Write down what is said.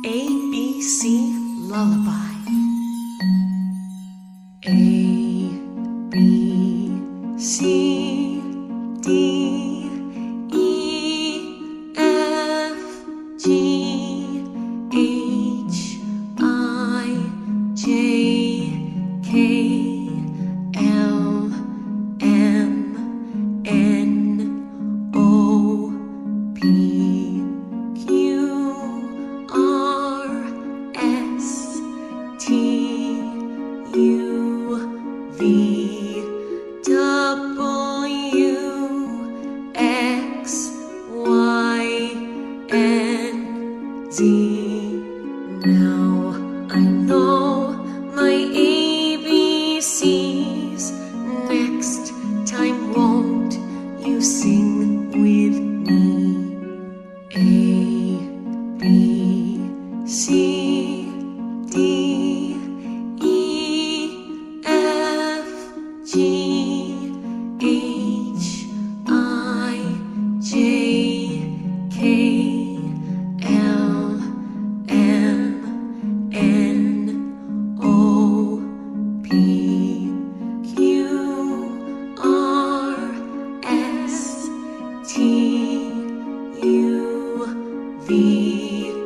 ABC Lullaby. A, B, C, D, E, F, G, H, I, J, K, L, M, N, O, P, Q, R, S, T, U, V, W, X, Y, and Z. Now I know my ABCs. Next time won't you sing with me? A, B, C, D, E, F, G, H, I, J, K, L, M, N, O, P, Q, R, S, T, U, V,